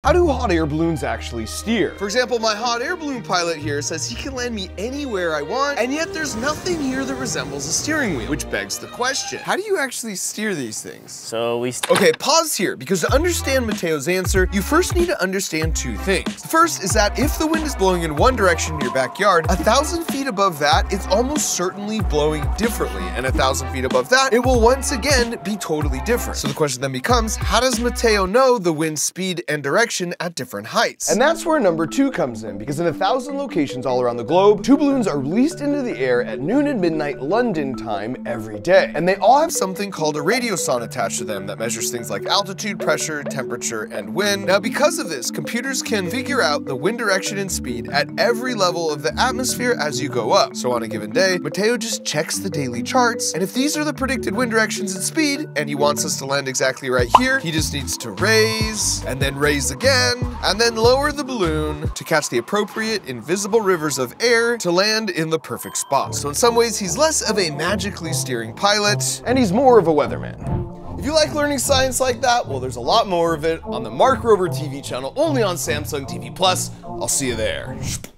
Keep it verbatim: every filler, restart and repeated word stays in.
how do hot air balloons actually steer? For example, my hot air balloon pilot here says he can land me anywhere I want, and yet there's nothing here that resembles a steering wheel, which begs the question, how do you actually steer these things? So we... Okay, pause here, because to understand Mateo's answer, you first need to understand two things. The first is that if the wind is blowing in one direction in your backyard, a thousand feet above that, it's almost certainly blowing differently, and a thousand feet above that, it will once again be totally different. So the question then becomes, how does Mateo know the wind's speed and direction at different heights? And that's where number two comes in, because in a thousand locations all around the globe, two balloons are released into the air at noon and midnight London time every day. And they all have something called a radiosonde attached to them that measures things like altitude, pressure, temperature, and wind. Now, because of this, computers can figure out the wind direction and speed at every level of the atmosphere as you go up. So on a given day, Mateo just checks the daily charts, and if these are the predicted wind directions and speed, and he wants us to land exactly right here, he just needs to raise, and then raise again, and then lower the balloon to catch the appropriate invisible rivers of air to land in the perfect spot. So in some ways, he's less of a magically steering pilot, and he's more of a weatherman. If you like learning science like that, well, there's a lot more of it on the Mark Rober T V channel, only on Samsung T V Plus. I'll see you there.